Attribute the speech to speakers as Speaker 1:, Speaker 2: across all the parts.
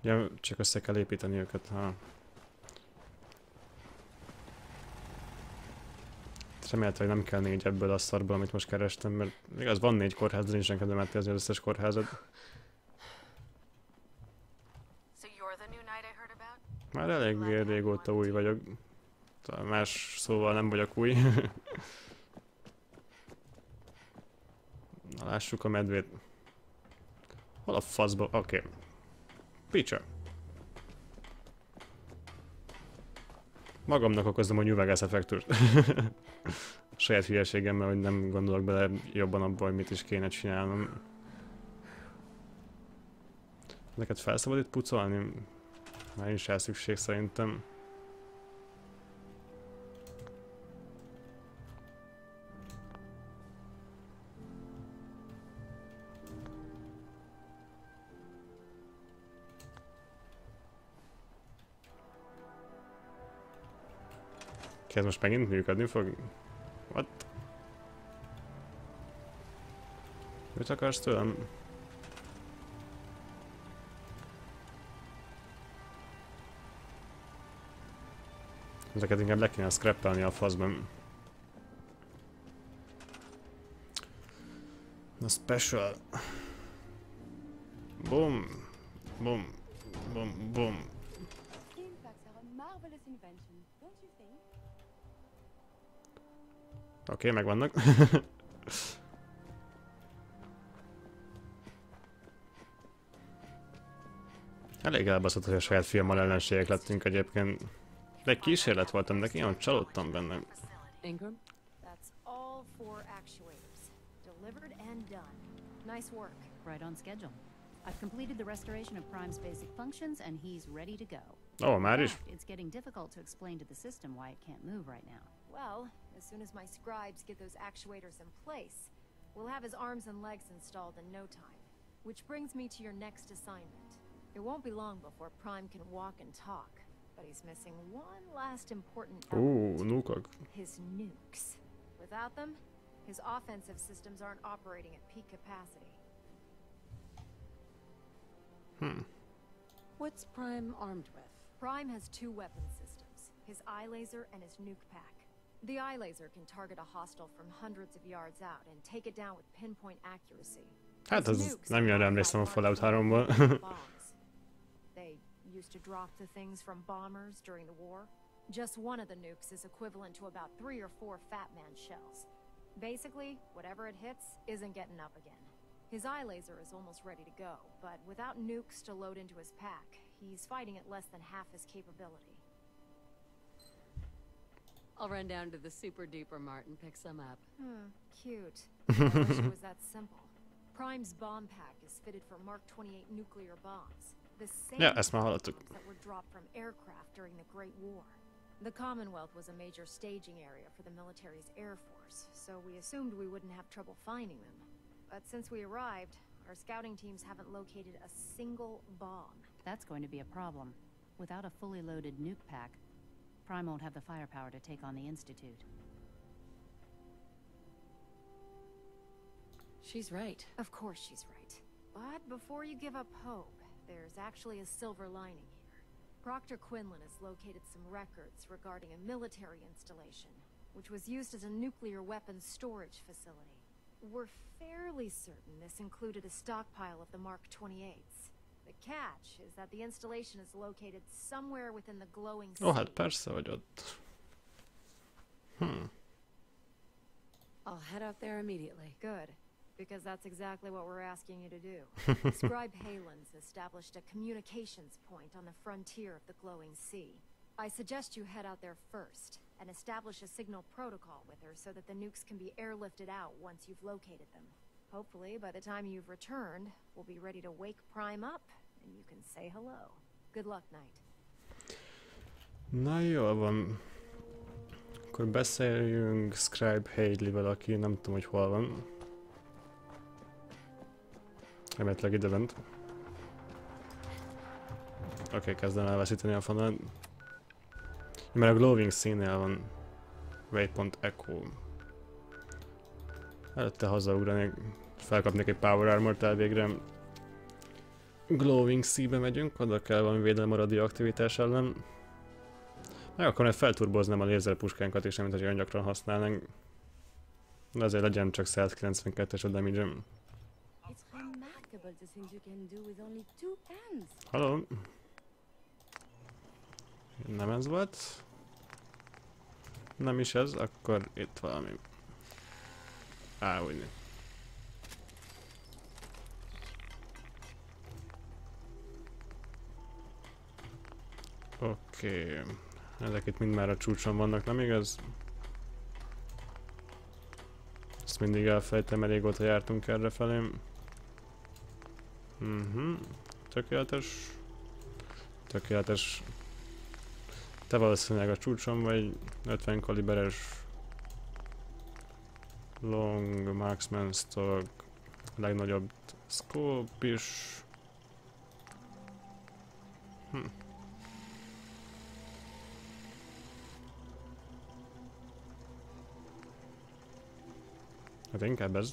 Speaker 1: Ja, csak össze kell építeni őket, ha... Remélhetőleg nem kell 4 ebből a szarból, amit most kerestem, mert igaz, van 4 kórház, de nincsen kedvem áttézni az összes kórházat. Már elég régóta új vagyok. Más szóval nem vagyok új. Na, lássuk a medvét. Hol a faszba? Oké. Picsa. Magamnak okozom a nyüvegász effektust. Saját hülyeségemmel, hogy nem gondolok bele jobban abba, hogy mit is kéne csinálnom. Neked felszabad itt pucolni? Már nincs rá szükség szerintem. Ez most megint működni fog? What? Mit akarsz tőlem? Ezeket inkább le kéne scrappelni a faszban. A special. Boom. Boom. Boom. Boom. Oké, megvannak. Elég elbaszott, hogy a saját filmmel ellenségek lettünk egyébként. De egy kísérlet voltam, de én csalódtam benne.
Speaker 2: Ingram? That's all 4 actuators. Delivered and done. Nice work.
Speaker 3: Right on schedule. I've completed the restoration of Prime's basic functions and he's ready to go.
Speaker 1: Oh, már is?
Speaker 3: It's getting difficult to explain to the system why it can't move right now.
Speaker 2: Well, as soon as my scribes get those actuators in place, we'll have his arms and legs installed in no time. Which brings me to your next assignment. It won't be long before Prime can walk and talk, but he's missing one last important element.
Speaker 1: Nukok.
Speaker 2: His nukes. Without them, his offensive systems aren't operating at peak capacity.
Speaker 4: What's Prime armed with?
Speaker 2: Prime has 2 weapon systems, his eye laser and his nuke pack. The eye laser can target a hostile from hundreds of yards out and take it down with pinpoint accuracy.
Speaker 1: Hát ez nem jön emlékszem a Fallout 3-ból.
Speaker 2: They used to drop the things from bombers during the war. Just one of the nukes is equivalent to about 3 or 4 Fat Man shells. Basically, whatever it hits isn't getting up again. His eye laser is almost ready to go, but without nukes to load into his pack, he's fighting at less than half his capability.
Speaker 4: I'll run down to the super duper mart and pick some up.
Speaker 2: Cute. I wish it was that simple. Prime's bomb pack is fitted for Mark 28 nuclear bombs. The same
Speaker 1: ezt már hallottuk.
Speaker 2: bombs that were dropped from aircraft during the Great War. The Commonwealth was a major staging area for the military's air force, so we assumed we wouldn't have trouble finding them. But since we arrived, our scouting teams haven't located a single bomb.
Speaker 3: That's going to be a problem. Without a fully loaded nuke pack, Prime won't have the firepower to take on the Institute.
Speaker 4: She's right.
Speaker 2: Of course she's right. But before you give up hope, there's actually a silver lining here. Proctor Quinlan has located some records regarding a military installation, which was used as a nuclear weapons storage facility. We're fairly certain this included a stockpile of the Mark 28s. The catch is that the installation is located somewhere within the glowing sea.
Speaker 1: Hát persze, hogy ott.
Speaker 4: I'll head out there immediately.
Speaker 2: Good, because that's exactly what we're asking you to do. Scribe Halen's established a communications point on the frontier of the glowing sea. I suggest you head out there first and establish a signal protocol with her so that the nukes can be airlifted out once you've located them. Hopefully, by the time you've returned, we'll be ready to wake Prime up and you can say hello. Good luck, Knight.
Speaker 1: Na jól van. Akkor beszéljünk Scribe Haley-vel, aki nem tudom, hogy hol van. Remélhetőleg ide bent. Oké, kezdem elveszíteni a fonalat. Mert a glowing színnél van. Waypoint Echo. Előtte hazaugranék, felkapnék egy Power Armort elvégre. Glowing Sea-be megyünk, oda kell valami védelem a radioaktivitás ellen. Meg akkor felturboznám a lézerpuskánkat is, amit olyan gyakran használnánk. De azért legyen csak 192-es a damage-em.
Speaker 5: It's remarkable the things you can do with only 2 hands.
Speaker 1: Halló? Nem ez volt. Nem is ez, akkor itt valami. Úgy. Oké. Ezek itt mind már a csúcson vannak, nem igaz? Ezt mindig elfejtem, elég óta jártunk errefelé. Tökéletes. Tökéletes. Te valószínűleg a csúcson vagy 50 kaliberes long marksman stock, legnagyobb scope is. Hát inkább ez.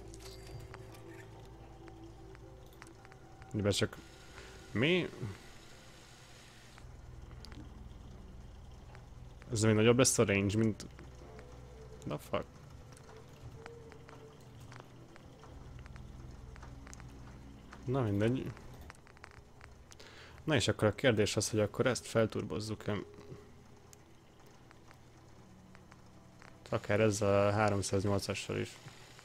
Speaker 1: De csak mi? Ez még nagyobb lesz a range, mint... The fuck? Na mindegy. Na és akkor a kérdés az, hogy akkor ezt felturbozzuk-e? Akár ezzel a 308-assal is.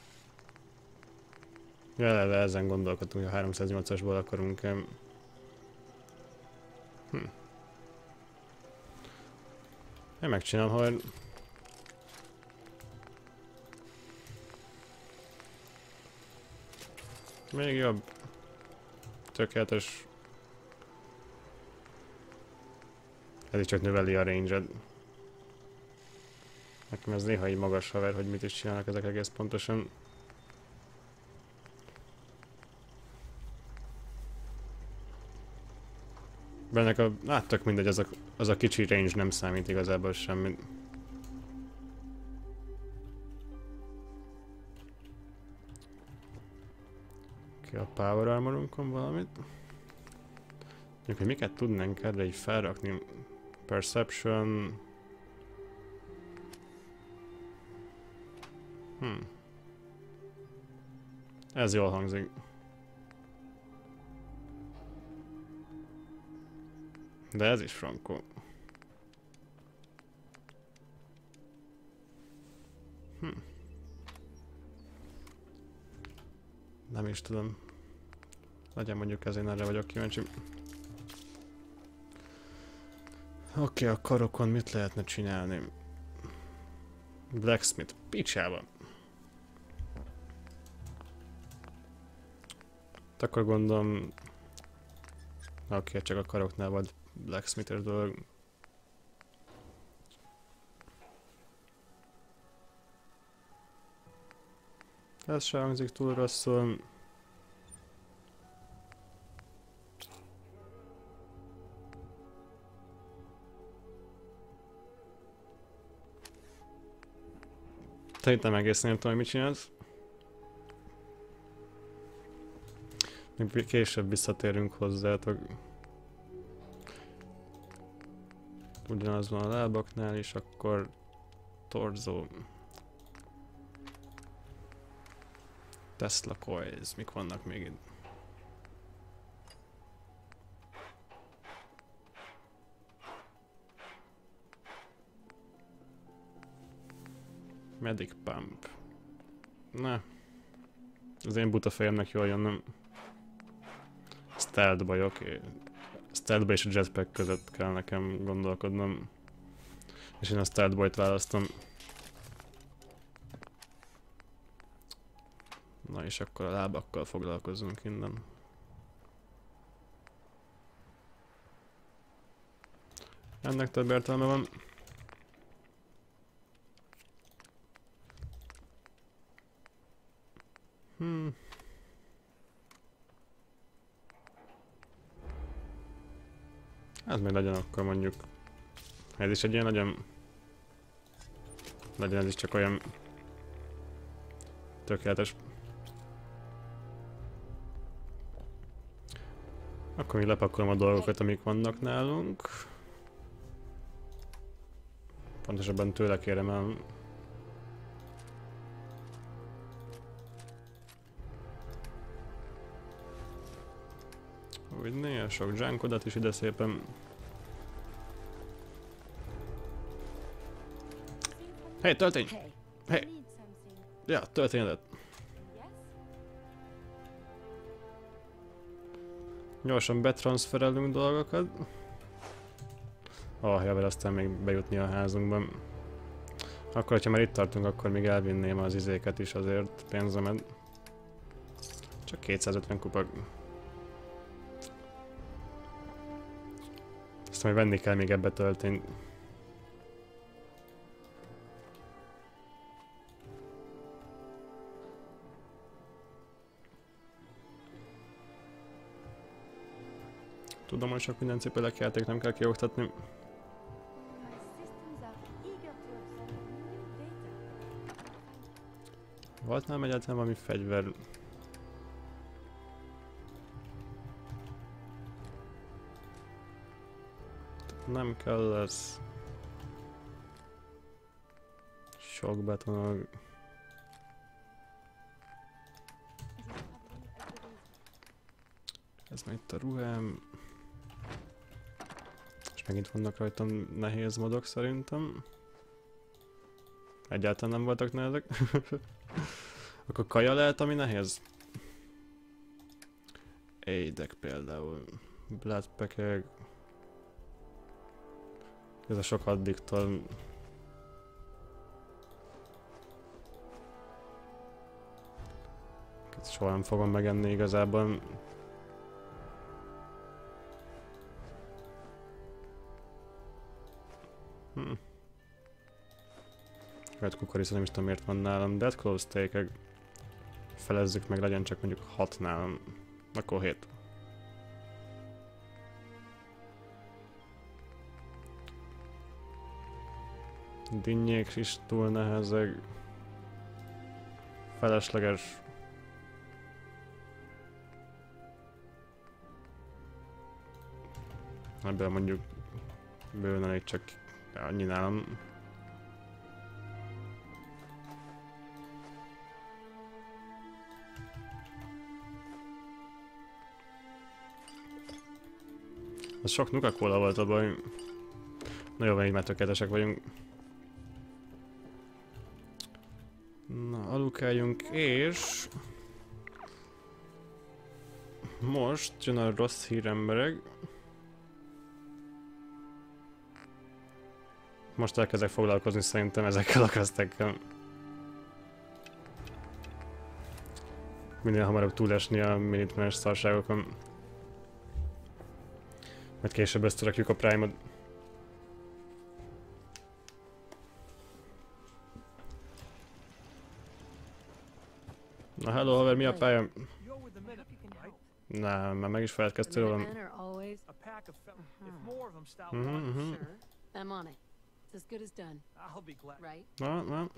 Speaker 1: Eleve ezen gondolkodtunk, hogy a 308-asból akarunk. Én megcsinálom, hogy... Még jobb. Tökéletes. Ez is csak növeli a range-ed. Nekem ez néha így magas haver, hogy mit is csinálnak ezek egész pontosan. Bennek a... Hát tök mindegy, az a kicsi range nem számít igazából semmit. Oké, a power armorunkon valamit. Mondjuk, hogy miket tudnánk erre így felrakni. Perception... Ez jól hangzik. De ez is frankó. Nem is tudom. Legyen mondjuk ez, én erre vagyok kíváncsi. Oké, a karokon mit lehetne csinálni? Blacksmith, picsába. Akkor gondolom... Oké, csak a karoknál vagy blacksmith-es dolog. Ez se hangzik túl rosszul. Szerintem egészen nem tudom, hogy mit csinálsz. Még később visszatérünk hozzátok. Ugyanaz van a lábaknál, és akkor torzó. Tesla coils, mik vannak még itt? Medic pump. Na. Az én buta fejemnek jól jön, nem? Stealth baj, oké. Stealth és a jetpack között kell nekem gondolkodnom. És én a stealth boyt választom. Na és akkor a lábakkal foglalkozunk innen. Ennek több értelme van. Ez még legyen akkor mondjuk. Ez is egy ilyen nagyon... Legyen ez is csak olyan... Tökéletes. Akkor még lepakolom a dolgokat, amik vannak nálunk. Pontosabban tőle kérem el. Úgy néha sok junkodat is ide szépen. Hey, töltény!
Speaker 5: Hey,
Speaker 1: Hey.
Speaker 5: I need something.
Speaker 1: Ja, történet.
Speaker 5: Yes?
Speaker 1: Gyorsan betranszferelünk dolgokat. Javel aztán még bejutni a házunkban. Akkor, ha már itt tartunk, akkor még elvinném az izéket is azért, pénzemet. Csak 250 kupak. Aztán majd venni kell még ebbe töltényt. Tudom, hogy sok minden cipelek játék nem kell kioktatni.
Speaker 5: My systems are eager to absorb new data.
Speaker 1: Volt nálam egyáltalán valami fegyver? Nem kell ez. Sok betonog. Ez meg itt a ruhám. És megint vannak rajtam nehéz modok szerintem. Egyáltalán nem voltak nehezek. Akkor kaja lehet, ami nehéz? Édek például. Bloodpackek. Ez a sok addiktor. Ezt soha nem fogom megenni igazából. Red kukorica nem is tudom miért van nálam. Dead Claw steakek. Felezzük meg, legyen csak mondjuk 6 nálam. Akkor 7. Dinnyék is túl nehezek. Felesleges. Ebből mondjuk bőven elég csak annyi nálam. Az sok Nuka-Cola volt a baj. Na jó, így már tökéletesek vagyunk. Na, alukáljunk, és... most jön a rossz hír, emberek. Most elkezdek foglalkozni szerintem ezekkel a köztekkel. Minél hamarabb túlesni a minitmenes szarságokon. Majd később összerakjuk a Prime-ot. Na hello haver, mi a pálya? Nem, már meg is feledkeztél rólam.
Speaker 4: Men are always
Speaker 6: A pack of if more of them stop
Speaker 4: sure. I'm on it. It's as good as done,
Speaker 6: I'll be glad.
Speaker 4: right?
Speaker 1: Na.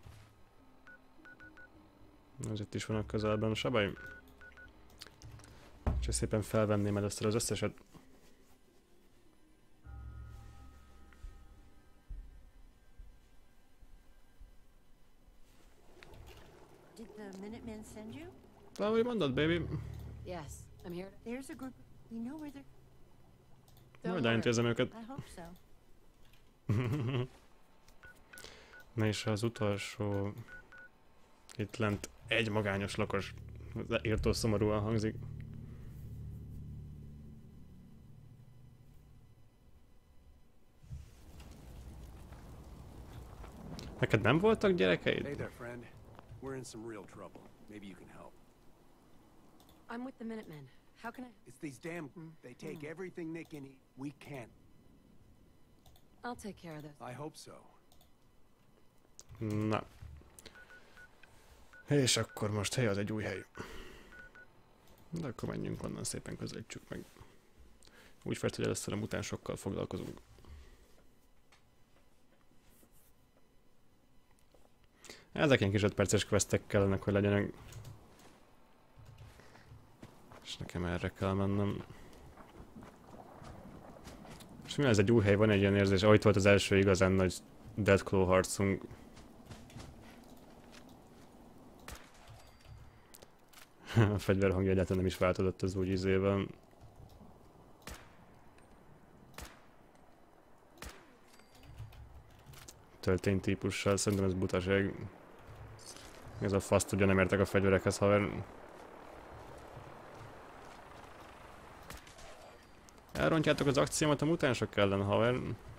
Speaker 1: Ez itt is van a közelben, Sabaj. Csak szépen felvenném először az összeset.
Speaker 7: Did the Minutemen send you?
Speaker 1: Ahogy mondod, baby.
Speaker 4: Yes, I'm here.
Speaker 7: There's a group. We know where they're.
Speaker 1: Majd elintézem őket.
Speaker 7: I hope so.
Speaker 1: Na és az utolsó... Itt lent egy magányos lakos. Írtó szomorúan hangzik. Neked nem voltak gyerekeid?
Speaker 8: Hey there, friend. We're in some real trouble. Maybe you can help.
Speaker 4: I'm with the Minutemen. How can I?
Speaker 8: It's these damn... They take everything they can eat. We can't.
Speaker 4: I'll take care of this.
Speaker 8: I hope so.
Speaker 1: Na. És akkor most hely az egy új hely. De akkor menjünk onnan, szépen közelítsük meg. Úgy felt, hogy először a mutánsokkal foglalkozunk. Ezek ilyen kis 5 perces questek kellenek, hogy legyenek. És nekem erre kell mennem. És mi ez egy új hely, van egy ilyen érzés, ahogy volt az első igazán nagy Deathclaw harcunk. A fegyver hangja egyáltalán nem is változott az új izében. Tölténytípussal, szerintem ez butaság. Ez a fasz tudja, nem értek a fegyverekhez, haver. Elrontjátok az akciómat a mutánsok ellen, haver.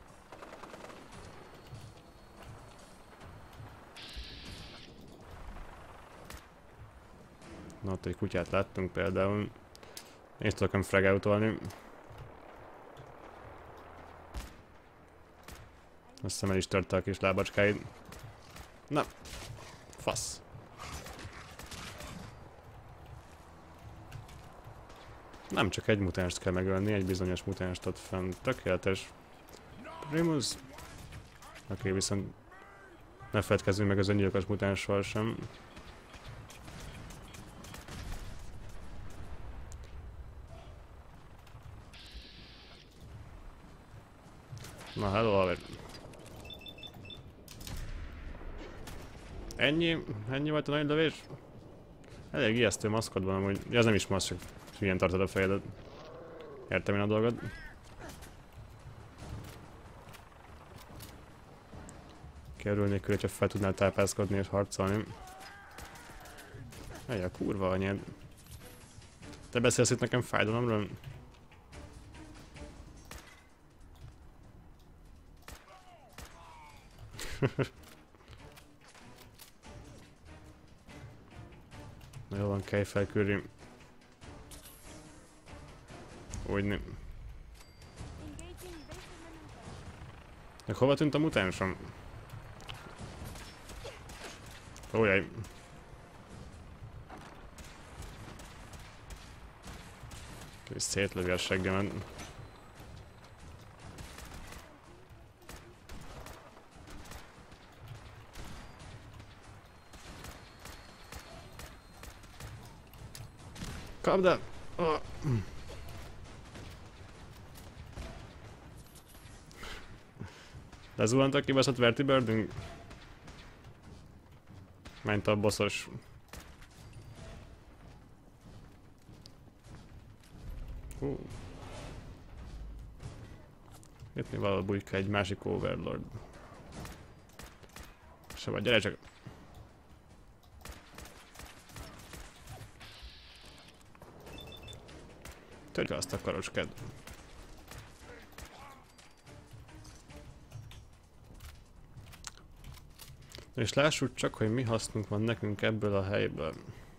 Speaker 1: Na, ott egy kutyát láttunk például. Én is tudok frag-outolni. Azt hiszem el is törte a kis lábacskáid. Na, fasz. Nem csak egy mutánst kell megölni, egy bizonyos mutánst ott fent. Tökéletes. Primus. Oké, viszont ne feledkezzünk meg az öngyilkos mutánsról sem. Na, hello, haver. Ennyi volt a nagy lövés? Elég ijesztő maszkod van amúgy. Ja, ez nem is maszk, csak hülyen tartod a fejedet. Értem én a dolgot. Kerül nélkül, hogyha fel tudnál tápászkodni és harcolni. Ej, a kurva anyád. Te beszélsz itt nekem fájdalomról? Na jó van, kelj fel, Curry. Úgy nem. De hova tűnt a mutánsom? Ójjaj. És szétlövi a seggemet. Kapd el! Oh. Lezuhant a kibaszott vertibirdünk? Ment a bosszos. Itt még valahol bujka egy másik overlord. Se vagy, gyere csak! Törj le azt a karocsked. És lássuk csak, hogy mi hasznunk van nekünk ebből a helyből.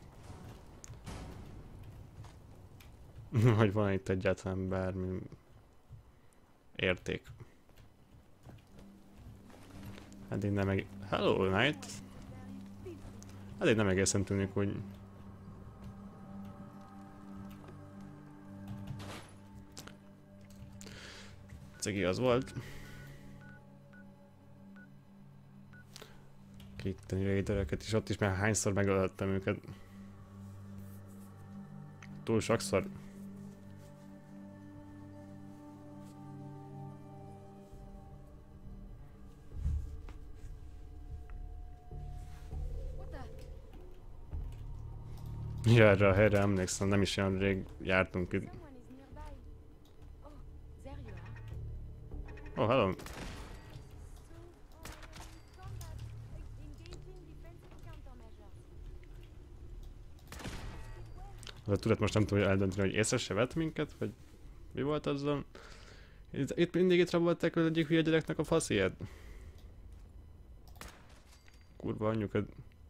Speaker 1: Hogy van itt egyáltalán bármi érték. Eddig nem egészen... Hello, Knight! Eddig nem egészen tűnik, hogy... Cigi az volt. Klitteni raidereket is, ott is már hányszor megölhettem őket. Túl sokszor. Ja, erre a helyre emlékszem, nem is olyan rég jártunk itt. Oh, hello! Az a tudat most nem tudja eldönteni, hogy észre se vett minket, vagy mi volt azzal? Itt mindig itt rabolták az egyik hülye gyereknek a fasziját. Kurva anyjukat.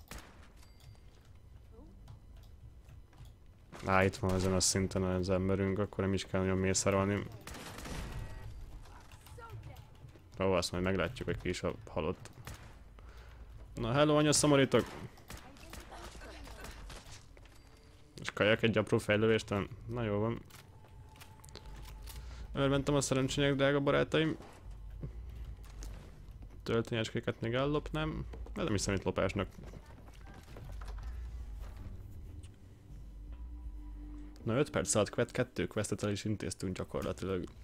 Speaker 1: Á, itt van ezen a szinten az emberünk, akkor nem is kell nagyon mészárolni. Ó, azt majd meglátjuk, hogy ki is a halott. Na, hello, anya, szomorítok! És kajak egy apró fejlővést, na jó van. Örventem a szerencsének, drága barátaim. Töltényecskéket még ellopnám. De nem hiszem itt lopásnak. Na 5 perc alatt 2 questet el is intéztünk gyakorlatilag.